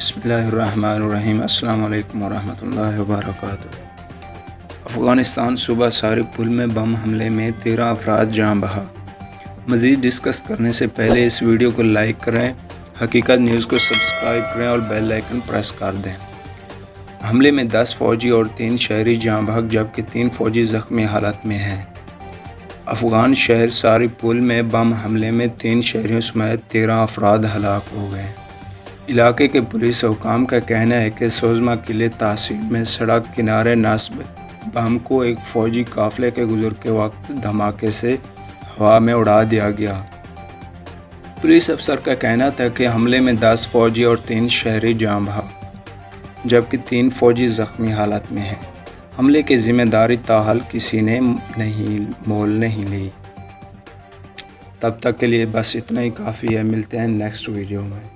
बिस्मिल्लाहिर्रहमानिर्रहीम। अस्सलाम वालेकुम वरहमतुल्लाहि वबरकातुहू। अफ़गानिस्तान सूबा सारिपुल में बम हमले में 13 अफराद जान बहा। मज़ीद डिस्कस करने से पहले इस वीडियो को लाइक करें, हकीकत न्यूज़ को सब्सक्राइब करें और बेल आइकन प्रेस कर दें। हमले में 10 फ़ौजी और 3 शहरी जान बहक जबकि 3 फ़ौजी ज़ख्मी हालत में हैं। अफ़गान शहर सारिपुल में बम हमले में 3 शहरियों समेत 13 अफराद हलाक हो गए। इलाके के पुलिस हुकाम का कहना है कि सोज़मा किले तहसील में सड़क किनारे नस्ब बम को एक फ़ौजी काफ़िले के गुजर के वक्त धमाके से हवा में उड़ा दिया गया। पुलिस अफसर का कहना था कि हमले में 10 फ़ौजी और 3 शहरी जान बहक जबकि 3 फ़ौजी ज़ख्मी हालत में हैं। हमले की ज़िम्मेदारी ताहाल किसी ने मोल नहीं ली। तब तक के लिए बस इतना ही काफ़ी है। मिलते हैं नेक्स्ट वीडियो में।